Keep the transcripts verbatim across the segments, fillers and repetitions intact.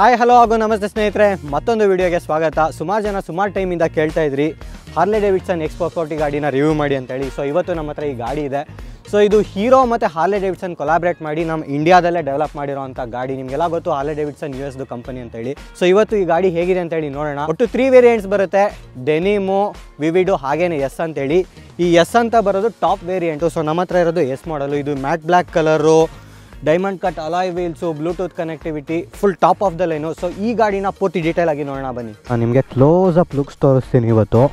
Hi hello ಹಾಗೂ ನಮಸ್ತೆ ಸ್ನೇಹಿತರೆ, ಮತ್ತೊಂದು ವಿಡಿಯೋಗೆ ಸ್ವಾಗತ. ಸುಮಾರು ಜನ ಸುಮಾರು ಟೈಮಿಂದ ಕೇಳ್ತಾ ಇದ್ರಿ Harley Davidson X four forty ಗಾಡಿನ ರಿವ್ಯೂ ಮಾಡಿ ಅಂತೇಳಿ. ಸೊ ಇವತ್ತು ನಮ್ಮ ಹತ್ರ ಈ ಗಾಡಿ ಇದೆ. ಸೊ ಇದು ಹೀರೋ ಮತ್ತು ಹಾರ್ಲೆ ಡೇವಿಡ್ಸನ್ ಕೊಲಾಬ್ರೇಟ್ ಮಾಡಿ ನಮ್ಮ ಇಂಡಿಯಾದಲ್ಲೇ ಡೆವಲಪ್ ಮಾಡಿರೋಂಥ ಗಾಡಿ. ನಿಮಗೆಲ್ಲ ಗೊತ್ತು ಹಾರ್ಲೆ ಡೇವಿಡ್ಸನ್ ಯು ಎಸ್ದು ಕಂಪನಿ ಅಂತೇಳಿ. ಸೊ ಇವತ್ತು ಈ ಗಾಡಿ ಹೇಗಿದೆ ಅಂತೇಳಿ ನೋಡೋಣ. ಒಟ್ಟು ತ್ರೀ ವೇರಿಯಂಟ್ಸ್ ಬರುತ್ತೆ, ಡೆನಿಮು, ವಿವಿಡು ಹಾಗೇನೆ ಎಸ್ ಅಂತೇಳಿ. ಈ ಎಸ್ ಅಂತ ಬರೋದು ಟಾಪ್ ವೇರಿಯಂಟು. ಸೊ ನಮ್ಮ ಹತ್ರ ಇರೋದು ಎಸ್ ಮಾಡಲು. ಇದು matte black colour, diamond cut alloy wheels, Bluetooth connectivity, full top of the line. So ಈ ಗಾಡಿನ ಪೂರ್ತಿ ಡೀಟೇಲ್ ಆಗಿ ನೋಡೋಣ ಬನ್ನಿ. ನಾನು ನಿಮಗೆ ಕ್ಲೋಸ್ ಅಪ್ ಲುಕ್ಸ್ ತೋರಿಸ್ತೀನಿ ಇವತ್ತು.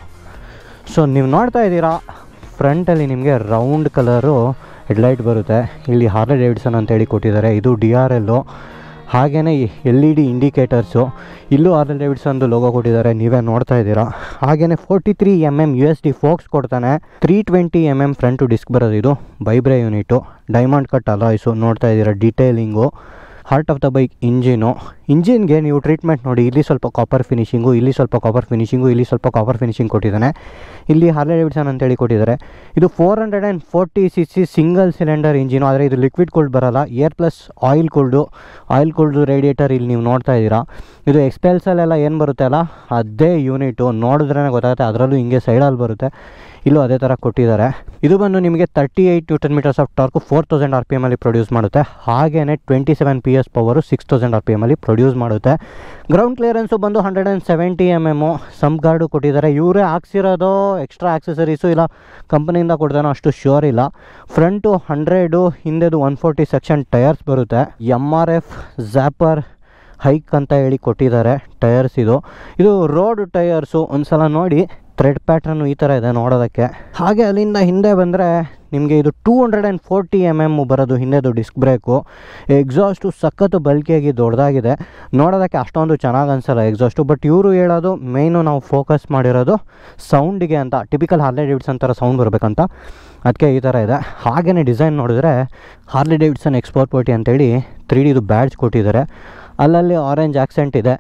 ಸೊ ನೀವು ನೋಡ್ತಾ ಇದ್ದೀರಾ, ಫ್ರಂಟಲ್ಲಿ ನಿಮಗೆ ರೌಂಡ್ ಕಲರು ಹೆಡ್ಲೈಟ್ ಬರುತ್ತೆ. ಇಲ್ಲಿ ಹಾರ್ಲೆ ಡೇವಿಡ್ಸನ್ ಅಂತೇಳಿ ಕೊಟ್ಟಿದ್ದಾರೆ. ಇದು ಡಿ ಆರ್ ಎಲ್ಲು, ಹಾಗೆಯೇ ಎಲ್ ಇ ಡಿ ಇಂಡಿಕೇಟರ್ಸು. ಇಲ್ಲೂ ಹಾರ್ಲೆ ಡೇವಿಡ್ಸನ್ದು ಲೋಗೋ ಕೊಟ್ಟಿದ್ದಾರೆ, ನೀವೇ ನೋಡ್ತಾ ಇದ್ದೀರಾ. ಹಾಗೆಯೇ forty three M M U S D forks ಕೊಡ್ತಾನೆ. Three twenty M M front disc ಬರೋದು. ಇದು ByBre unit, diamond cut alloys ನೋಡ್ತಾ ಇದ್ದೀರಾ, detailing. Heart of the bike engine. ಇಂಜಿನ್ಗೆ ನೀವು ಟ್ರೀಟ್ಮೆಂಟ್ ನೋಡಿ, ಇಲ್ಲಿ ಸ್ವಲ್ಪ ಕಾಪರ್ ಫಿನಿಶಿಂಗು, ಇಲ್ಲಿ ಸ್ವಲ್ಪ ಕಾಪರ್ ಫಿನಿಶಿಂಗು, ಇಲ್ಲಿ ಸ್ವಲ್ಪ ಕಾಪರ್ ಫಿನಿಶಿಂಗ್ ಕೊಟ್ಟಿದ್ದಾನೆ. ಇಲ್ಲಿ ಹಾರ್ಲೆ ಡೇವಿಡ್ಸನ್ ಅಂತೇಳಿ ಕೊಟ್ಟಿದ್ದಾರೆ. ಇದು four hundred and forty C C single cylinder engine, ಆದರೆ ಇದು ಲಿಕ್ವಿಡ್ ಕೂಲ್ಡ್ ಬರೋಲ್ಲ, air plus oil cooled. Oil cooled radiator ಇಲ್ಲಿ ನೀವು ನೋಡ್ತಾ ಇದ್ದೀರಾ. ಇದು ಎಕ್ಸ್ಪೆಲ್ಸಲ್ಲೆಲ್ಲ ಏನು ಬರುತ್ತೆ ಅಲ್ಲ, ಅದೇ ಯೂನಿಟು. ನೋಡಿದ್ರೇ ಗೊತ್ತಾಗುತ್ತೆ, ಅದರಲ್ಲೂ ಹಿಂಗೆ ಸೈಡಲ್ಲಿ ಬರುತ್ತೆ. ಇಲ್ಲೂ ಅದೇ ಥರ ಕೊಟ್ಟಿದ್ದಾರೆ. ಇದು ಬಂದು ನಿಮಗೆ thirty eight newton metres of torque four thousand R P ಎಮಲ್ಲಿ ಪ್ರೊಡ್ಯೂಸ್ ಮಾಡುತ್ತೆ. ಹಾಗೆಯೇ twenty seven P S power six thousand R P ಎಮಲ್ಲಿ ಪ್ರೊಡ್ಯೂಸ್ ಮಾಡುತ್ತೆ. ಗ್ರೌಂಡ್ ಕ್ಲಿಯರೆನ್ಸು ಬಂದು hundred and seventy M M. Sump guard ಕೊಟ್ಟಿದ್ದಾರೆ. ಇವರೇ ಹಾಕ್ಸಿರೋದು, ಎಕ್ಸ್ಟ್ರಾ ಆಕ್ಸೆಸರೀಸು ಇಲ್ಲ ಕಂಪನಿಯಿಂದ ಕೊಡ್ತಾನೋ ಅಷ್ಟು ಶ್ಯೂರ್ ಇಲ್ಲ. ಫ್ರಂಟು ಹಂಡ್ರೆಡು, ಹಿಂದೆದು ಒನ್ ಫೋರ್ಟಿ ಸೆಕ್ಷನ್ ಟಯರ್ಸ್ ಬರುತ್ತೆ. ಎಮ್ ಆರ್ ಎಫ್ ಝ್ಯಾಪರ್ ಹೈಕ್ ಅಂತ ಹೇಳಿ ಕೊಟ್ಟಿದ್ದಾರೆ ಟಯರ್ಸ್. ಇದು ಇದು ರೋಡ್ ಟಯರ್ಸು. ಒಂದು ಸಲ ನೋಡಿ, ಥ್ರೆಡ್ ಪ್ಯಾಟ್ರನ್ನು ಈ ಥರ ಇದೆ ನೋಡೋದಕ್ಕೆ. ಹಾಗೆ ಅಲ್ಲಿಂದ ಹಿಂದೆ ಬಂದರೆ ನಿಮಗೆ ಇದು two hundred and forty M M ಬರೋದು ಹಿಂದೆದು ಡಿಸ್ಕ್ ಬ್ರೇಕು. ಎಕ್ಸಾಸ್ಟು ಸಖತ್ತು ಬಲ್ಕಿಯಾಗಿ ದೊಡ್ಡದಾಗಿದೆ. ನೋಡೋದಕ್ಕೆ ಅಷ್ಟೊಂದು ಚೆನ್ನಾಗಿ ಅನಿಸಲ್ಲ ಎಕ್ಸಾಸ್ಟು. ಬಟ್ ಇವರು ಹೇಳೋದು ಮೇಯ್ನು ನಾವು ಫೋಕಸ್ ಮಾಡಿರೋದು ಸೌಂಡಿಗೆ ಅಂತ. ಟಿಪಿಕಲ್ ಹಾರ್ಲೆ ಡೇವಿಡ್ಸನ್ ಥರ ಸೌಂಡ್ ಬರಬೇಕಂತ, ಅದಕ್ಕೆ ಈ ಥರ ಇದೆ. ಹಾಗೆಯೇ ಡಿಸೈನ್ ನೋಡಿದ್ರೆ Harley Davidson X four forty ಅಂತೇಳಿ ತ್ರೀ ಡಿದು ಬ್ಯಾಡ್ಜ್ ಕೊಟ್ಟಿದ್ದಾರೆ. ಅಲ್ಲಲ್ಲಿ ಆರೆಂಜ್ ಆಕ್ಸೆಂಟ್ ಇದೆ.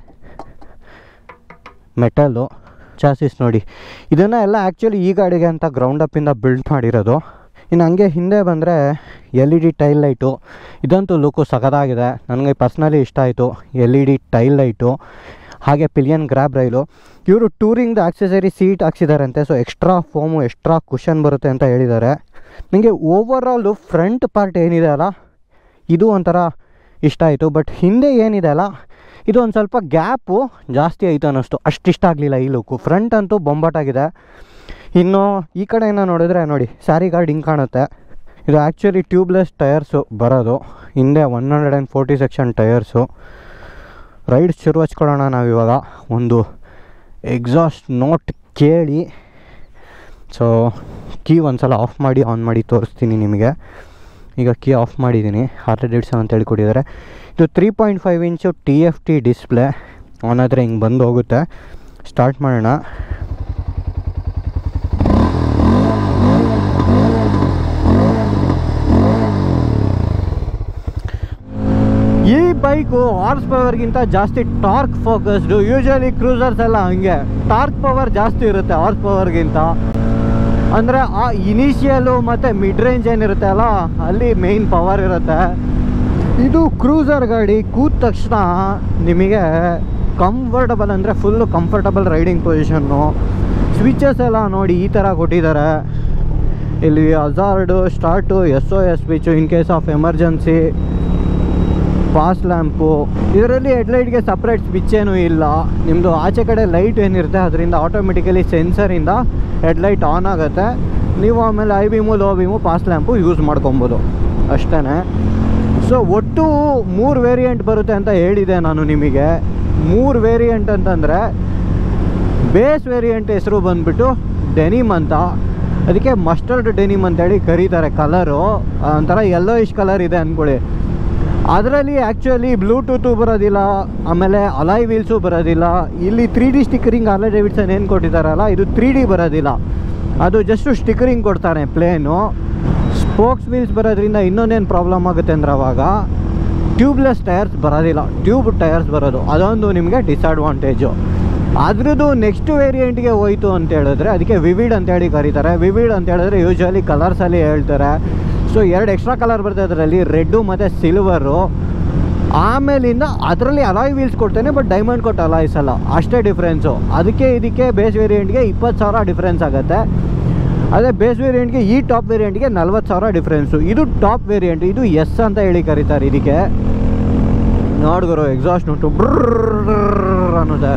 ಮೆಟಲ್ಲು ಚಾಸಿಸ್ ನೋಡಿ. ಇದನ್ನು ಎಲ್ಲ ಆ್ಯಕ್ಚುಲಿ ಈ ಗಾಡಿಗೆ ಅಂತ ಗ್ರೌಂಡ್ ಅಪ್ಪಿಂದ ಬಿಲ್ಡ್ ಮಾಡಿರೋದು. ಇನ್ನು ಹಂಗೆ ಹಿಂದೆ ಬಂದರೆ L E D tail light. ಇದಂತೂ ಲುಕ್ಕು ಸಖತ್ತಾಗಿದೆ, ನನಗೆ ಪರ್ಸ್ನಲಿ ಇಷ್ಟ ಆಯಿತು. L E D tail light, ಹಾಗೆ ಪಿಲಿಯನ್ ಗ್ರ್ಯಾಬ್ ರೈಲು. ಇವರು ಟೂರಿಂಗ್ದು ಆಕ್ಸೆಸರಿ ಸೀಟ್ ಹಾಕ್ಸಿದಾರಂತೆ. So extra foam, extra cushion ಬರುತ್ತೆ ಅಂತ ಹೇಳಿದ್ದಾರೆ. ನನಗೆ ಓವರಾಲು ಫ್ರಂಟ್ ಪಾರ್ಟ್ ಏನಿದೆ ಅಲ್ಲ, ಇದು ಒಂಥರ ಇಷ್ಟ ಆಯಿತು. ಬಟ್ ಹಿಂದೆ ಏನಿದೆ ಅಲ್ಲ, ಇದು ಒಂದು ಸ್ವಲ್ಪ ಗ್ಯಾಪು ಜಾಸ್ತಿ ಆಯಿತು ಅನ್ನಿಸ್ತು. ಅಷ್ಟು ಇಷ್ಟ ಆಗಲಿಲ್ಲ ಈ ಲುಕ್ಕು. ಫ್ರಂಟ್ ಅಂತೂ ಬೊಂಬಾಟಾಗಿದೆ. ಇನ್ನು ಈ ಕಡೆಯಿಂದ ನೋಡಿದ್ರೆ ನೋಡಿ, ಸ್ಯಾರಿ ಗಾರ್ಡ್ ಹಿಂಗೆ ಕಾಣುತ್ತೆ. ಇದು ಆ್ಯಕ್ಚುಲಿ ಟ್ಯೂಬ್ಲೆಸ್ ಟಯರ್ಸು ಬರೋದು. ಹಿಂದೆ one hundred and forty section tyres. Ride ಶುರು ಹಚ್ಕೊಳ್ಳೋಣ ನಾವಿವಾಗ. ಒಂದು ಎಕ್ಸಾಸ್ಟ್ ನೋಟ್ ಕೇಳಿ. ಸೊ ಕೀ ಒಂದು ಸಲ ಆಫ್ ಮಾಡಿ ಆನ್ ಮಾಡಿ ತೋರಿಸ್ತೀನಿ ನಿಮಗೆ. ಈಗ ಕೀ ಆಫ್ ಮಾಡಿದ್ದೀನಿ. ಹಾರ್ಲೆ ಡೇವಿಡ್ಸನ್ ಅಂತೇಳಿ ಕೊಟ್ಟಿದ್ದಾರೆ. ಇದು three point five inch T F T display. On ಆದರೆ ಹಿಂಗೆ ಬಂದು ಹೋಗುತ್ತೆ. ಸ್ಟಾರ್ಟ್ ಮಾಡೋಣ. ಈ ಬೈಕು ಹಾರ್ಸ್ ಪವರ್ಗಿಂತ ಜಾಸ್ತಿ ಟಾರ್ಕ್ ಫೋಕಸ್ಡು. ಯೂಶಲಿ ಕ್ರೂಸರ್ಸ್ ಎಲ್ಲ ಹಂಗೆ ಟಾರ್ಕ್ ಪವರ್ ಜಾಸ್ತಿ ಇರುತ್ತೆ ಹಾರ್ಸ್ ಪವರ್ಗಿಂತ. ಅಂದರೆ ಆ ಇನಿಷಿಯಲು ಮತ್ತು ಮಿಡ್ ರೇಂಜ್ ಏನಿರುತ್ತೆ ಅಲ್ಲ, ಅಲ್ಲಿ ಮೇಯ್ನ್ ಪವರ್ ಇರುತ್ತೆ. ಇದು ಕ್ರೂಸರ್ ಗಾಡಿ. ಕೂತ ತಕ್ಷಣ ನಿಮಗೆ ಕಂಫರ್ಟಬಲ್ ಅಂದರೆ full comfortable riding position. Switches ಎಲ್ಲ ನೋಡಿ ಈ ಥರ ಕೊಟ್ಟಿದ್ದಾರೆ. ಇಲ್ಲಿ hazard, start, S O S switch, in case of emergency, pass lamp. ಇದರಲ್ಲಿ ಹೆಡ್ಲೈಟ್ಗೆ ಸಪ್ರೇಟ್ ಸ್ವಿಚ್ ಏನೂ ಇಲ್ಲ. ನಿಮ್ಮದು ಆಚೆ ಕಡೆ ಲೈಟ್ ಏನಿರುತ್ತೆ ಅದರಿಂದ ಆಟೋಮೆಟಿಕಲಿ ಸೆನ್ಸರಿಂದ ಹೆಡ್ಲೈಟ್ ಆನ್ ಆಗುತ್ತೆ. ನೀವು ಆಮೇಲೆ high beam, low beam, pass lamp use ಮಾಡ್ಕೊಬೋದು ಅಷ್ಟೇ. ಸೊ ಒಟ್ಟು ಮೂರು ವೇರಿಯಂಟ್ ಬರುತ್ತೆ ಅಂತ ಹೇಳಿದೆ ನಾನು ನಿಮಗೆ. ಮೂರು ವೇರಿಯಂಟ್ ಅಂತಂದರೆ ಬೇಸ್ ವೇರಿಯಂಟ್ ಹೆಸರು ಬಂದುಬಿಟ್ಟು ಡೆನಿಮ್ ಅಂತ. ಅದಕ್ಕೆ ಮಸ್ಟರ್ಡ್ ಡೆನಿಮ್ ಅಂತೇಳಿ ಕರೀತಾರೆ. ಕಲರು ಒಂಥರ ಯೆಲ್ಲೋಯಿಶ್ ಕಲರ್ ಇದೆ ಅಂದ್ಕೊಳ್ಳಿ. ಅದರಲ್ಲಿ ಆ್ಯಕ್ಚುಲಿ ಬ್ಲೂಟೂತು ಬರೋದಿಲ್ಲ, ಆಮೇಲೆ ಅಲಾಯ್ ವೀಲ್ಸು ಬರೋದಿಲ್ಲ. ಇಲ್ಲಿ three D stickering Harley Davidson ಏನು ಕೊಟ್ಟಿದ್ದಾರಲ್ಲ, ಇದು ತ್ರೀ ಡಿ ಬರೋದಿಲ್ಲ. ಅದು ಜಸ್ಟು ಸ್ಟಿಕ್ಕರಿಂಗ್ ಕೊಡ್ತಾರೆ ಪ್ಲೇನು. ಸ್ಪೋಕ್ಸ್ ವೀಲ್ಸ್ ಬರೋದ್ರಿಂದ ಇನ್ನೊಂದೇನು ಪ್ರಾಬ್ಲಮ್ ಆಗುತ್ತೆ ಅಂದರೆ ಅವಾಗ ಟ್ಯೂಬ್ಲೆಸ್ ಟಯರ್ಸ್ ಬರೋದಿಲ್ಲ, ಟ್ಯೂಬ್ ಟಯರ್ಸ್ ಬರೋದು. ಅದೊಂದು ನಿಮಗೆ ಡಿಸ್ಅಡ್ವಾಂಟೇಜು. ಅದ್ರದ್ದು ನೆಕ್ಸ್ಟ್ ವೇರಿಯಂಟ್ಗೆ ಹೋಯಿತು ಅಂತ ಹೇಳಿದ್ರೆ ಅದಕ್ಕೆ ವಿವಿಡ್ ಅಂತೇಳಿ ಕರೀತಾರೆ. ವಿವಿಡ್ ಅಂತ ಹೇಳಿದ್ರೆ ಯೂಶ್ವಲಿ ಕಲರ್ಸಲ್ಲಿ ಹೇಳ್ತಾರೆ. ಸೊ ಎರಡು ಎಕ್ಸ್ಟ್ರಾ ಕಲರ್ ಬರ್ತದೆ ಅದರಲ್ಲಿ, ರೆಡ್ಡು ಮತ್ತು ಸಿಲ್ವರು. ಆಮೇಲಿಂದ ಅದರಲ್ಲಿ ಅಲಾಯ್ ವೀಲ್ಸ್ ಕೊಡ್ತೇನೆ, ಬಟ್ ಡೈಮಂಡ್ ಕೊಟ್ಟು ಅಲಾಯ್ಸ್ ಅಲ್ಲ, ಅಷ್ಟೇ ಡಿಫ್ರೆನ್ಸು. ಅದಕ್ಕೆ ಇದಕ್ಕೆ ಬೇಸ್ ವೇರಿಯಂಟ್ಗೆ ಇಪ್ಪತ್ತು ಸಾವಿರ ಡಿಫ್ರೆನ್ಸ್ ಆಗುತ್ತೆ. ಅದೇ ಬೇಸ್ ವೇರಿಯಂಟ್ಗೆ ಈ ಟಾಪ್ ವೇರಿಯಂಟ್ಗೆ ನಲ್ವತ್ತು ಸಾವಿರ ಡಿಫ್ರೆನ್ಸು. ಇದು ಟಾಪ್ ವೇರಿಯಂಟ್, ಇದು ಎಸ್ ಅಂತ ಹೇಳಿ ಕರೀತಾರೆ ಇದಕ್ಕೆ. ನೋಡ್ಗುರು ಎಕ್ಸಾಸ್ಟ್ ಉಂಟು ಬ್ರರ್ ಅನ್ನೋದೆ.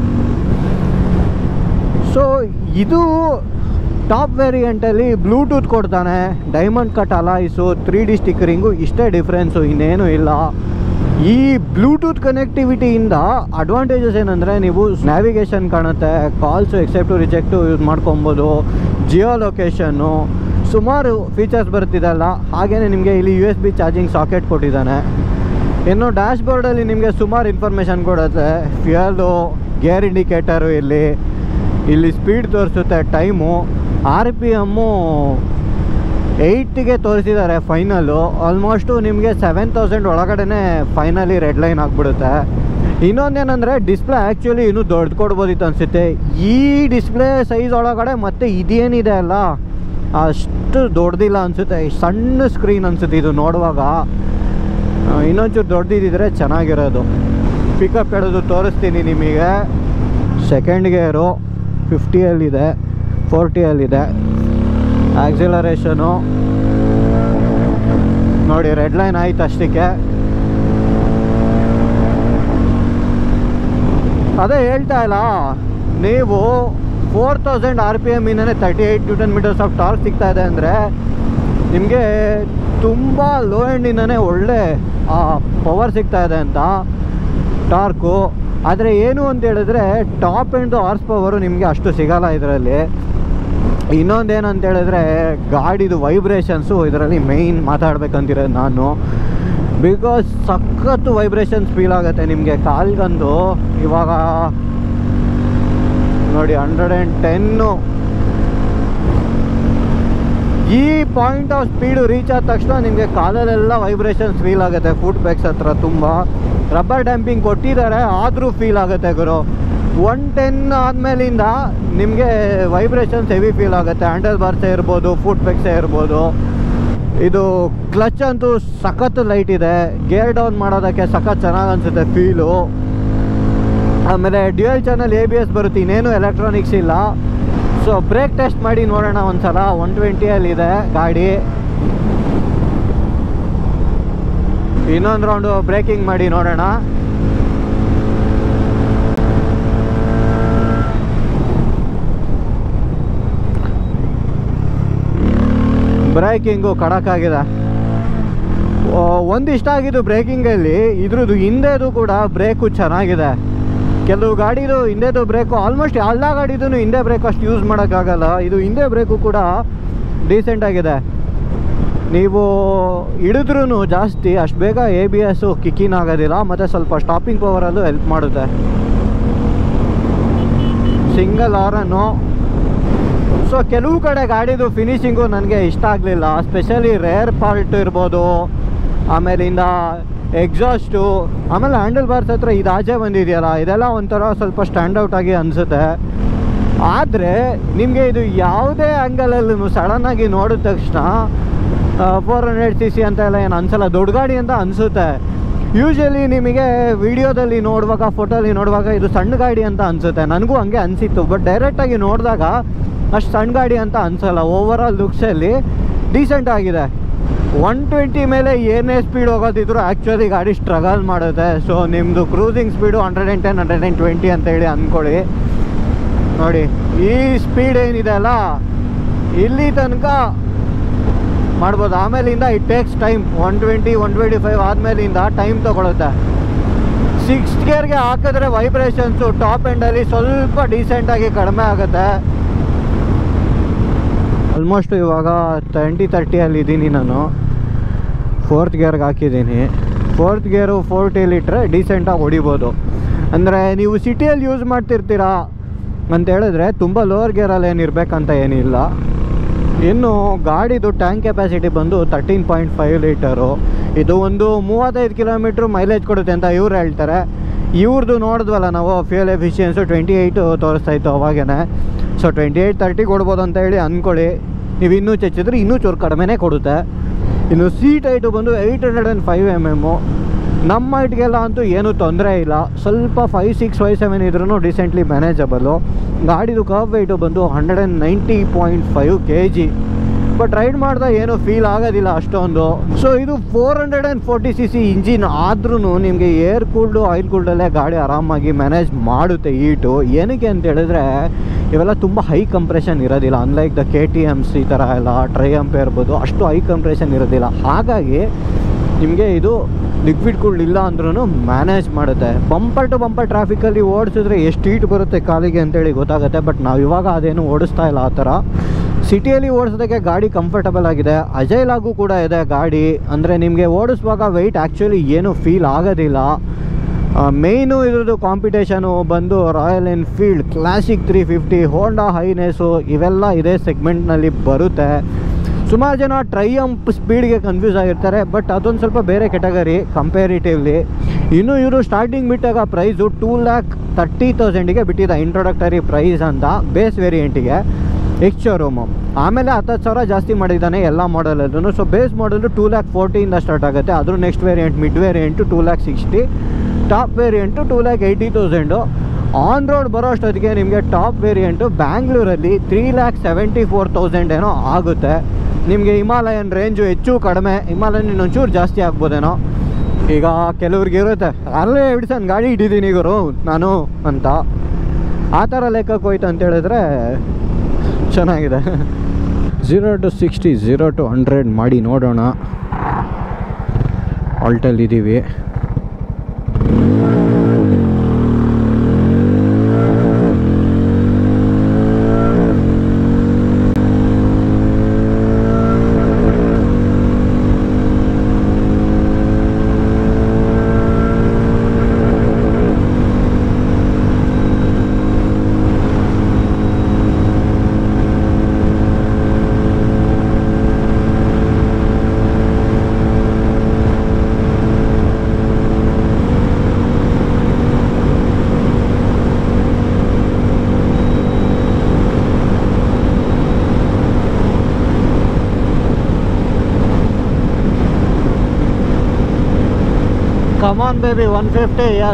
ಸೊ ಇದು ಟಾಪ್ ವೇರಿಯಂಟಲ್ಲಿ ಬ್ಲೂಟೂತ್ ಕೊಡ್ತಾನೆ, diamond cut alloys, three D stickering, ಇಷ್ಟೇ ಡಿಫ್ರೆನ್ಸು, ಇನ್ನೇನು ಇಲ್ಲ. ಈ ಬ್ಲೂಟೂತ್ ಕನೆಕ್ಟಿವಿಟಿಯಿಂದ ಅಡ್ವಾಂಟೇಜಸ್ ಏನಂದರೆ ನೀವು ನ್ಯಾವಿಗೇಷನ್ ಕಾಣುತ್ತೆ, ಕಾಲ್ಸು ಎಕ್ಸೆಪ್ಟು ರಿಜೆಕ್ಟು ಯೂಸ್ ಮಾಡ್ಕೊಬೋದು, ಜಿಯೋ ಲೊಕೇಶನ್ನು, ಸುಮಾರು ಫೀಚರ್ಸ್ ಬರ್ತಿದೆಲ್ಲ. ಹಾಗೆಯೇ ನಿಮಗೆ ಇಲ್ಲಿ U S B charging socket ಕೊಟ್ಟಿದ್ದಾನೆ. ಇನ್ನು ಡ್ಯಾಶ್ ಬೋರ್ಡಲ್ಲಿ ನಿಮಗೆ ಸುಮಾರು ಇನ್ಫಾರ್ಮೇಷನ್ ಕೊಡುತ್ತೆ, ಫ್ಯೂಯಲು, ಗೇರ್ ಇಂಡಿಕೇಟರು, ಇಲ್ಲಿ ಇಲ್ಲಿ ಸ್ಪೀಡ್ ತೋರಿಸುತ್ತೆ, ಟೈಮು, ಆರ್ ಪಿ ಎಮ್ಮು ಏಯ್ಟಿಗೆ ತೋರಿಸಿದ್ದಾರೆ ಫೈನಲ್ಲು. ಆಲ್ಮೋಸ್ಟು ನಿಮಗೆ ಸೆವೆನ್ ತೌಸಂಡ್ ಒಳಗಡೆ ಫೈನಲಿ ರೆಡ್ ಲೈನ್ ಆಗಿಬಿಡುತ್ತೆ. ಇನ್ನೊಂದೇನೆಂದರೆ ಡಿಸ್ಪ್ಲೇ ಆ್ಯಕ್ಚುಲಿ ಇನ್ನೂ ದೊಡ್ಡದು ಕೊಡ್ಬೋದಿತ್ತು ಅನಿಸುತ್ತೆ. ಈ ಡಿಸ್ಪ್ಲೇ ಸೈಜ್ ಒಳಗಡೆ ಮತ್ತೆ ಇದೇನಿದೆ ಅಲ್ಲ ಅಷ್ಟು ದೊಡ್ಡದಿಲ್ಲ ಅನಿಸುತ್ತೆ, ಸಣ್ಣ ಸ್ಕ್ರೀನ್ ಅನಿಸುತ್ತೆ ಇದು ನೋಡುವಾಗ. ಇನ್ನೊಂಚೂರು ದೊಡ್ಡದಿದ್ದರೆ ಚೆನ್ನಾಗಿರೋದು. ಪಿಕಪ್ ಹೇಳೋದು ತೋರಿಸ್ತೀನಿ ನಿಮಗೆ. ಸೆಕೆಂಡ್ ಗೇರು ಫಿಫ್ಟಿಯಲ್ಲಿದೆ, ಫೋರ್ಟಿಯಲ್ಲಿದೆ. ಆಕ್ಸಿಲರೇಷನು ನೋಡಿ ರೆಡ್ ಲೈನ್ ಆಯ್ತು ಅಷ್ಟಕ್ಕೆ. ಅದೇ ಹೇಳ್ತಾ ಇಲ್ಲ, ನೀವು four thousand R P M ಇಂದನೇ thirty eight newton metres of torque ಸಿಗ್ತಾ ಇದೆ ಅಂದರೆ ನಿಮಗೆ ತುಂಬ ಲೋ ಎಂಡಿಂದನೇ ಒಳ್ಳೆ ಪವರ್ ಸಿಗ್ತಾ ಇದೆ ಅಂತ ಟಾರ್ಕು. ಆದರೆ ಏನು ಅಂತ ಹೇಳಿದ್ರೆ ಟಾಪ್ ಎಂಡು ಹಾರ್ಸ್ ಪವರು ನಿಮಗೆ ಅಷ್ಟು ಸಿಗಲ್ಲ ಇದರಲ್ಲಿ. ಇನ್ನೊಂದೇನಂತ ಹೇಳಿದ್ರೆ ಗಾಡಿದು ವೈಬ್ರೇಷನ್ಸು ಇದರಲ್ಲಿ ಮೇಯ್ನ್ ಮಾತಾಡ್ಬೇಕಂತಿರೋದು ನಾನು. ಬಿಕಾಸ್ ಸಖತ್ತು ವೈಬ್ರೇಷನ್ಸ್ ಫೀಲ್ ಆಗುತ್ತೆ ನಿಮಗೆ ಕಾಲ್ಗಂದು. ಇವಾಗ ನೋಡಿ ಹಂಡ್ರೆಡ್ ಆ್ಯಂಡ್ ಟೆನ್ನು ಈ ಪಾಯಿಂಟ್ ಆಫ್ ಸ್ಪೀಡು ರೀಚ್ ಆದ ತಕ್ಷಣ ನಿಮಗೆ ಕಾಲಲ್ಲೆಲ್ಲ ವೈಬ್ರೇಷನ್ಸ್ ಫೀಲ್ ಆಗುತ್ತೆ. ಫುಟ್ ಬ್ಯಾಕ್ಸ್ ಹತ್ರ ತುಂಬ ರಬ್ಬರ್ ಡ್ಯಾಂಪಿಂಗ್ ಕೊಟ್ಟಿದ್ದಾರೆ, ಆದರೂ ಫೀಲ್ ಆಗುತ್ತೆ ಗುರು. ಒನ್ ಟೆನ್ ಆದಮೇಲಿಂದ ನಿಮಗೆ ವೈಬ್ರೇಷನ್ಸ್ ಹೆವಿ ಫೀಲ್ ಆಗುತ್ತೆ. ಹ್ಯಾಂಡಲ್ ಬಾರ್ಸೇ ಇರ್ಬೋದು, ಫುಟ್ ಬ್ಯಾಕ್ಸೇ ಇರ್ಬೋದು. ಇದು ಕ್ಲಚ್ ಅಂತೂ ಸಖತ್ತು ಲೈಟ್ ಇದೆ, ಗೇರ್ ಡೌನ್ ಮಾಡೋದಕ್ಕೆ ಸಖತ್ ಚೆನ್ನಾಗಿ ಅನಿಸುತ್ತೆ ಫೀಲು. ಆಮೇಲೆ dual channel A B S ಬರುತ್ತೆ, ಇನ್ನೇನು ಎಲೆಕ್ಟ್ರಾನಿಕ್ಸ್ ಇಲ್ಲ. ಸೊ ಬ್ರೇಕ್ ಟೆಸ್ಟ್ ಮಾಡಿ ನೋಡೋಣ ಒಂದ್ಸಲ. ಒನ್ ಟ್ವೆಂಟಿಯಲ್ಲಿದೆ ಗಾಡಿ. ಇನ್ನೊಂದು ರೌಂಡು ಬ್ರೇಕಿಂಗ್ ಮಾಡಿ ನೋಡೋಣ. ಬ್ರೇಕಿಂಗು ಖಡಕ್ಕಾಗಿದೆ. ಒಂದು ಇಷ್ಟ ಆಗಿದ್ದು ಬ್ರೇಕಿಂಗಲ್ಲಿ ಇದ್ರದ್ದು ಹಿಂದೆದು ಕೂಡ ಬ್ರೇಕು ಚೆನ್ನಾಗಿದೆ. ಕೆಲವು ಗಾಡಿದು ಹಿಂದೆದು ಬ್ರೇಕು ಆಲ್ಮೋಸ್ಟ್ ಎಲ್ಲ ಗಾಡಿದು ಹಿಂದೆ ಬ್ರೇಕ್ ಅಷ್ಟು ಯೂಸ್ ಮಾಡೋಕ್ಕಾಗಲ್ಲ. ಇದು ಹಿಂದೆ ಬ್ರೇಕು ಕೂಡ ಡೀಸೆಂಟಾಗಿದೆ. ನೀವು ಹಿಡಿದ್ರೂ ಜಾಸ್ತಿ ಅಷ್ಟು ಬೇಗ ಎ ಬಿ ಎಸ್ಸು ಕಿಕ್ಕಿನ್ ಆಗೋದಿಲ್ಲ, ಮತ್ತು ಸ್ವಲ್ಪ ಸ್ಟಾಪಿಂಗ್ ಪವರಲ್ಲೂ ಹೆಲ್ಪ್ ಮಾಡುತ್ತೆ. ಸಿಂಗಲ್ ಆರನ್ನು. ಸೊ ಕೆಲವು ಕಡೆ ಗಾಡಿದು ಫಿನಿಶಿಂಗು ನನಗೆ ಇಷ್ಟ ಆಗಲಿಲ್ಲ, ಸ್ಪೆಷಲಿ ರೇರ್ ಪಾರ್ಟ್ ಇರ್ಬೋದು, ಆಮೇಲಿಂದ ಎಕ್ಸಾಸ್ಟು, ಆಮೇಲೆ ಹ್ಯಾಂಡಲ್ ಬಾರ್ಸ್ ಹತ್ರ ಇದು ಆಚೆ ಬಂದಿದೆಯಲ್ಲ, ಇದೆಲ್ಲ ಒಂಥರ ಸ್ವಲ್ಪ ಸ್ಟ್ಯಾಂಡೌಟ್ ಆಗಿ ಅನಿಸುತ್ತೆ. ಆದರೆ ನಿಮಗೆ ಇದು ಯಾವುದೇ ಆ್ಯಂಗಲಲ್ಲೂ ಸಡನ್ನಾಗಿ ನೋಡಿದ ತಕ್ಷಣ ಫೋರ್ ಹಂಡ್ರೆಡ್ ಸಿ ಸಿ ಅಂತ ಎಲ್ಲ ಏನು ಅನಿಸಲ್ಲ, ದೊಡ್ಡ ಗಾಡಿ ಅಂತ ಅನಿಸುತ್ತೆ. ಯೂಶ್ವಲಿ ನಿಮಗೆ ವಿಡಿಯೋದಲ್ಲಿ ನೋಡುವಾಗ, ಫೋಟೋಲಿ ನೋಡುವಾಗ ಇದು ಸಣ್ಣ ಗಾಡಿ ಅಂತ ಅನಿಸುತ್ತೆ. ನನಗೂ ಹಂಗೆ ಅನಿಸಿತ್ತು, ಬಟ್ ಡೈರೆಕ್ಟಾಗಿ ನೋಡಿದಾಗ ಅಷ್ಟು ಸಣ್ಣ ಗಾಡಿ ಅಂತ ಅನಿಸಲ್ಲ. ಓವರ್ ಆಲ್ ಲುಕ್ಸಲ್ಲಿ ಡೀಸೆಂಟ್ ಆಗಿದೆ. ಒನ್ ಟ್ವೆಂಟಿ ಮೇಲೆ ಏನೇ ಸ್ಪೀಡ್ ಹೋಗೋದಿದ್ರು ಆ್ಯಕ್ಚುಲಿ ಗಾಡಿ ಸ್ಟ್ರಗಲ್ ಮಾಡುತ್ತೆ. ಸೊ ನಿಮ್ಮದು cruising speed hundred and ten hundred and twenty ಅಂತೇಳಿ ಅಂದ್ಕೊಳ್ಳಿ. ನೋಡಿ ಈ ಸ್ಪೀಡ್ ಏನಿದೆ ಅಲ್ಲ ಇಲ್ಲಿ ತನಕ ಮಾಡ್ಬೋದು. ಆಮೇಲಿಂದ it takes time. One twenty one twenty five ಆದಮೇಲಿಂದ ಟೈಮ್ ತೊಗೊಳುತ್ತೆ. ಸಿಕ್ಸ್ ಗೇರ್ಗೆ ಹಾಕಿದ್ರೆ ವೈಬ್ರೇಷನ್ಸು ಟಾಪ್ ಎಂಡಲ್ಲಿ ಸ್ವಲ್ಪ ಡೀಸೆಂಟಾಗಿ ಕಡಿಮೆ ಆಗುತ್ತೆ. ಆಲ್ಮೋಸ್ಟ್ ಇವಾಗ ಟ್ವೆಂಟಿ ತರ್ಟಿಯಲ್ಲಿ ಇದ್ದೀನಿ ನಾನು. ಫೋರ್ತ್ ಗೇರ್ಗೆ ಹಾಕಿದ್ದೀನಿ. ಫೋರ್ತ್ ಗೇರು ಫೋರ್ಟಿಲಿಟ್ರೆ ಡೀಸೆಂಟಾಗಿ ಹೊಡಿಬೋದು. ಅಂದರೆ ನೀವು ಸಿಟಿಯಲ್ಲಿ ಯೂಸ್ ಮಾಡ್ತಿರ್ತೀರಾ ಅಂತ ಹೇಳಿದ್ರೆ ತುಂಬ ಲೋವರ್ ಗೇರಲ್ಲಿ ಏನು ಇರಬೇಕಂತ ಏನಿಲ್ಲ. ಇನ್ನು ಗಾಡಿದು ಟ್ಯಾಂಕ್ ಕೆಪಾಸಿಟಿ ಬಂದು ತರ್ಟೀನ್ ಪಾಯಿಂಟ್ ಫೈವ್ ಲೀಟರು. ಇದು ಒಂದು ಮೂವತ್ತೈದು ಕಿಲೋಮೀಟ್ರ್ ಮೈಲೇಜ್ ಕೊಡುತ್ತೆ ಅಂತ ಇವ್ರು ಹೇಳ್ತಾರೆ. ಇವ್ರದ್ದು ನೋಡಿದ್ವಲ್ಲ ನಾವು ಫ್ಯೂಯಲ್ ಎಫಿಷಿಯನ್ಸು ಟ್ವೆಂಟಿ ಏಯ್ಟು ತೋರಿಸ್ತಾಯಿತ್ತು ಅವಾಗೇ. ಸೊ ಟ್ವೆಂಟಿ ಏಯ್ಟ್ ತರ್ಟಿ ಕೊಡ್ಬೋದು ಅಂತ ಹೇಳಿ ಅಂದ್ಕೊಳ್ಳಿ. ನೀವು ಇನ್ನೂ ಚೆಚ್ಚಿದ್ರೆ ಇನ್ನೂ ಚೂರು ಕಡಿಮೆನೇ ಕೊಡುತ್ತೆ. ಇನ್ನು ಸೀಟ್ ಹೈಟು ಬಂದು eight hundred and five M M. ನಮ್ಮ ಹೈಟ್ಗೆಲ್ಲ ಅಂತೂ ಏನೂ ತೊಂದರೆ ಇಲ್ಲ. ಸ್ವಲ್ಪ ಫೈವ್ ಸಿಕ್ಸ್ ಫೈವ್ ಸೆವೆನ್ ಇದ್ರೂ ಡಿಸೆಂಟ್ಲಿ ಮ್ಯಾನೇಜಬಲ್ಲು. ಗಾಡಿದು ಕರ್ವ್ ವೆಯ್ಟು ಬಂದು hundred and ninety point five K G. But ride ಮಾಡಿದಾಗ ಏನೂ ಫೀಲ್ ಆಗೋದಿಲ್ಲ ಅಷ್ಟೊಂದು. ಸೊ ಇದು four hundred and forty C C engine ಆದ್ರೂ ನಿಮಗೆ ಏರ್ ಕೂಲ್ಡು ಆಯಿಲ್ ಕೂಲ್ಡಲ್ಲೇ ಗಾಡಿ ಆರಾಮಾಗಿ ಮ್ಯಾನೇಜ್ ಮಾಡುತ್ತೆ ಹೀಟು. ಏನಕ್ಕೆ ಅಂತ ಹೇಳಿದ್ರೆ ಇವೆಲ್ಲ ತುಂಬ ಹೈ ಕಂಪ್ರೆಷನ್ ಇರೋದಿಲ್ಲ. Unlike the K T Ms ಈ ಥರ ಎಲ್ಲ ಟ್ರೈಯಂಪ್ ಇರ್ಬೋದು, ಅಷ್ಟು ಹೈ ಕಂಪ್ರೆಷನ್ ಇರೋದಿಲ್ಲ. ಹಾಗಾಗಿ ನಿಮಗೆ ಇದು ಲಿಕ್ವಿಡ್ ಕೂಲ್ಡ್ ಇಲ್ಲ ಅಂದ್ರೂ ಮ್ಯಾನೇಜ್ ಮಾಡುತ್ತೆ. ಬಂಪರ್ ಟು ಬಂಪರ್ ಟ್ರಾಫಿಕಲ್ಲಿ ಓಡಿಸಿದ್ರೆ ಎಷ್ಟು ಹೀಟ್ ಬರುತ್ತೆ ಕಾಲಿಗೆ ಅಂತೇಳಿ ಗೊತ್ತಾಗುತ್ತೆ. ಬಟ್ ನಾವು ಇವಾಗ ಅದೇನು ಓಡಿಸ್ತಾ ಇಲ್ಲ ಆ ಥರ. ಸಿಟಿಯಲ್ಲಿ ಓಡಿಸೋದಕ್ಕೆ ಗಾಡಿ ಕಂಫರ್ಟಬಲ್ ಆಗಿದೆ, ಅಜೈಲ್ ಆಗು ಕೂಡ ಇದೆ ಗಾಡಿ. ಅಂದರೆ ನಿಮಗೆ ಓಡಿಸುವಾಗ ವೆಯ್ಟ್ ಆ್ಯಕ್ಚುಲಿ ಏನೂ ಫೀಲ್ ಆಗೋದಿಲ್ಲ. ಮೇಯ್ನು ಇದ್ರದ್ದು ಕಾಂಪಿಟೇಷನು ಬಂದು Royal Enfield Classic three fifty, Honda Highness ಇವೆಲ್ಲ ಇದೇ ಸೆಗ್ಮೆಂಟ್ನಲ್ಲಿ ಬರುತ್ತೆ. ಸುಮಾರು ಜನ ಟ್ರೈಯಂಪ್ ಸ್ಪೀಡ್ಗೆ ಕನ್ಫ್ಯೂಸ್ ಆಗಿರ್ತಾರೆ, ಬಟ್ ಅದೊಂದು ಸ್ವಲ್ಪ ಬೇರೆ ಕೆಟಗರಿ ಕಂಪೇರಿಟಿವ್ಲಿ. ಇನ್ನು ಇವರು ಸ್ಟಾರ್ಟಿಂಗ್ ಬಿಟ್ಟಾಗ ಪ್ರೈಸು ಟೂ ಲ್ಯಾಕ್ ತರ್ಟಿ ತೌಸಂಡಿಗೆ ಬಿಟ್ಟಿದ್ದ ಇಂಟ್ರೊಡಕ್ಟರಿ ಪ್ರೈಸ್ ಅಂತ ಬೇಸ್ ವೇರಿಯಂಟಿಗೆ ಎಕ್ಸ್ ಶೋರೂಮು. ಆಮೇಲೆ ಹತ್ತತ್ತು ಸಾವಿರ ಜಾಸ್ತಿ ಮಾಡಿದ್ದಾನೆ ಎಲ್ಲ ಮಾಡಲಲ್ಲೂ. So base model two lakh ಫೋರ್ಟಿಯಿಂದ ಸ್ಟಾರ್ಟ್ ಆಗುತ್ತೆ. ಅದ್ರ next variant mid variant two lakh sixty, top variant two lakh eighty thousand. On road ಬರೋ ಅಷ್ಟೊತ್ತಿಗೆ ನಿಮಗೆ ಟಾಪ್ ವೇರಿಯಂಟು ಬ್ಯಾಂಗ್ಳೂರಲ್ಲಿ three lakh seventy four thousand ಏನೋ ಆಗುತ್ತೆ. ನಿಮಗೆ ಹಿಮಾಲಯನ್ ರೇಂಜು ಹೆಚ್ಚು ಕಡಿಮೆ, ಹಿಮಾಲಯನ್ ಇನ್ನೊಂಚೂರು ಜಾಸ್ತಿ ಆಗ್ಬೋದೇನೋ. ಈಗ ಕೆಲವ್ರಿಗೆ ಇರುತ್ತೆ ಅಲ್ಲೇ ಹಿಡ್ಸನ್ ಗಾಡಿ ಇಟ್ಟಿದ್ದೀನಿ ಗುರು ನಾನು ಅಂತ, ಆ ಥರ ಲೆಕ್ಕಕ್ಕೆ ಹೋಯ್ತು ಅಂತೇಳಿದ್ರೆ ಚೆನ್ನಾಗಿದೆ. Zero to sixty zero to hundred ಮಾಡಿ ನೋಡೋಣ. ಆಲ್ಟಲ್ಲಿದ್ದೀವಿ. Come on baby, one fifty, yes.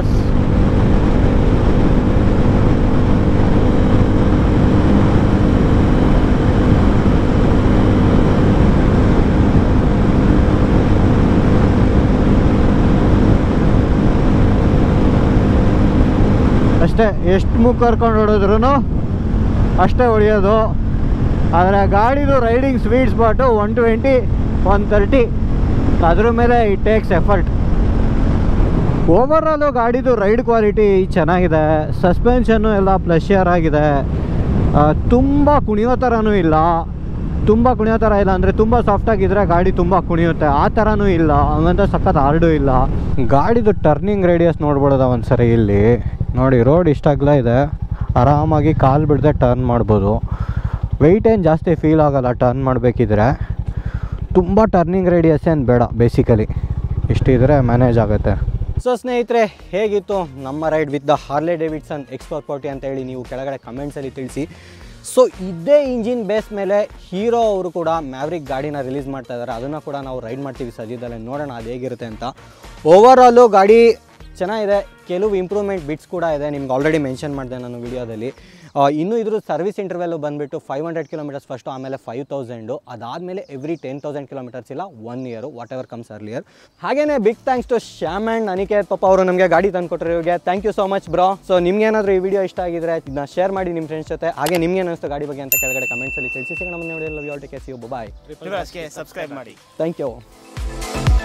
ಅಷ್ಟೇ, ಎಷ್ಟು ಮುಖ ಕರ್ಕೊಂಡು ಹೊಡೋದ್ರೂ ಅಷ್ಟೇ ಹೊಡೆಯೋದು. ಆದರೆ ಗಾಡಿದು riding sweet spot one twenty one thirty, ಅದ್ರ ಮೇಲೆ ಇಟ್ ಟೇಕ್ಸ್ ಎಫರ್ಟ್. ಓವರಾಲು ಗಾಡಿದು ರೈಡ್ ಕ್ವಾಲಿಟಿ ಚೆನ್ನಾಗಿದೆ. ಸಸ್ಪೆನ್ಷನ್ನು ಎಲ್ಲ ಪ್ಲೆಷರ್ ಆಗಿದೆ. ತುಂಬ ಕುಣಿಯೋ ಥರನೂ ಇಲ್ಲ, ತುಂಬ ಕುಣಿಯೋ ಥರ ಇಲ್ಲ ಅಂದರೆ ತುಂಬ ಸಾಫ್ಟಾಗಿದ್ದರೆ ಗಾಡಿ ತುಂಬ ಕುಣಿಯುತ್ತೆ, ಆ ಥರನೂ ಇಲ್ಲ. ಹಂಗಂತ ಸಖತ್ ಹಾರ್ಡು ಇಲ್ಲ. ಗಾಡಿದು ಟರ್ನಿಂಗ್ ರೇಡಿಯಸ್ ನೋಡ್ಬೋದ ಒಂದು ಸರಿ. ಇಲ್ಲಿ ನೋಡಿ, ರೋಡ್ ಇಷ್ಟಾಗಲೇ ಇದೆ, ಆರಾಮಾಗಿ ಕಾಲು ಬಿಡದೆ ಟರ್ನ್ ಮಾಡ್ಬೋದು. ವೆಯ್ಟ್ ಏನು ಜಾಸ್ತಿ ಫೀಲ್ ಆಗೋಲ್ಲ ಟರ್ನ್ ಮಾಡಬೇಕಿದ್ರೆ. ತುಂಬ ಟರ್ನಿಂಗ್ ರೇಡಿಯಸ್ ಏನು ಬೇಡ, ಬೇಸಿಕಲಿ ಇಷ್ಟಿದ್ರೆ ಮ್ಯಾನೇಜ್ ಆಗುತ್ತೆ. ಸೊ ಸ್ನೇಹಿತರೆ, ಹೇಗಿತ್ತು ನಮ್ಮ ride with the Harley Davidson X four forty ಅಂತ ಹೇಳಿ ನೀವು ಕೆಳಗಡೆ ಕಮೆಂಟ್ಸಲ್ಲಿ ತಿಳಿಸಿ. ಸೊ ಇದೇ ಇಂಜಿನ್ ಬೇಸ್ ಮೇಲೆ ಹೀರೋ ಅವರು ಕೂಡ ಮ್ಯಾವ್ರಿಕ್ ಗಾಡಿನ ರಿಲೀಸ್ ಮಾಡ್ತಾ ಇದ್ದಾರೆ. ಅದನ್ನು ಕೂಡ ನಾವು ರೈಡ್ ಮಾಡ್ತೀವಿ ಸದ್ಯದಲ್ಲೇ, ನೋಡೋಣ ಅದು ಹೇಗಿರುತ್ತೆ ಅಂತ. ಓವರಾಲು ಗಾಡಿ ಚೆನ್ನಾಗಿದೆ, ಕೆಲವು ಇಂಪ್ರೂವ್ಮೆಂಟ್ ಬಿಟ್ಸ್ ಕೂಡ ಇದೆ, ನಿಮ್ಗೆ ಆಲ್ರೆಡಿ ಮೆನ್ಷನ್ ಮಾಡಿದೆ ನಾನು ವಿಡಿಯೋದಲ್ಲಿ. ಇನ್ನೂ ಇದ್ರ ಸರ್ವಿಸ್ ಇಂಟರ್ವೆಲ್ಲು ಬಂದುಬಿಟ್ಟು ಫೈವ್ ಹಂಡ್ರೆಡ್ ಕಿಲೋಮೀಟರ್ಸ್ ಫಸ್ಟು, ಆಮೇಲೆ ಫೈವ್ ತೌಸಂಡು, ಅದಾದಮೇಲೆ ಎವ್ರಿ ಟೆನ್ ತೌಸಂಡ್ ಕಿಲೋಮೀಟರ್ಸ್ ಇಲ್ಲ one year, whatever comes earlier. ಹಾಗೆಯೇ big thanks to Shyam and Aniket ಪಾಪ ಅವರು ನಮಗೆ ಗಾಡಿ ತಂದುಕೊಟ್ರು. ಇವ್ರಿಗೆ thank you so much bro. So ನಿಮ್ಗೇನಾದರೂ ಈ ವಿಡಿಯೋ ಇಷ್ಟ ಆಗಿದ್ರೆ ಇದನ್ನ ಶೇರ್ ಮಾಡಿ ನಿಮ್ಮ ಫ್ರೆಂಡ್ಸ್ ಜೊತೆ. ಹಾಗೆ ನಿಮ್ಗೆ ಏನಿಸ್ತು ಗಾಡಿ ಬಗ್ಗೆ ಅಂತ ಕೆಳಗಡೆ ಕಮೆಂಟ್ಸಲ್ಲಿ ತಿಳಿಸಿ. ಸಿಗೋಣ ಮುಂದೆ ವಿಡಿಯೋದಲ್ಲಿ. ಬಾಯ್, ಸಬ್ಸ್ಕ್ರೈಬ್ ಮಾಡಿ. Thank you.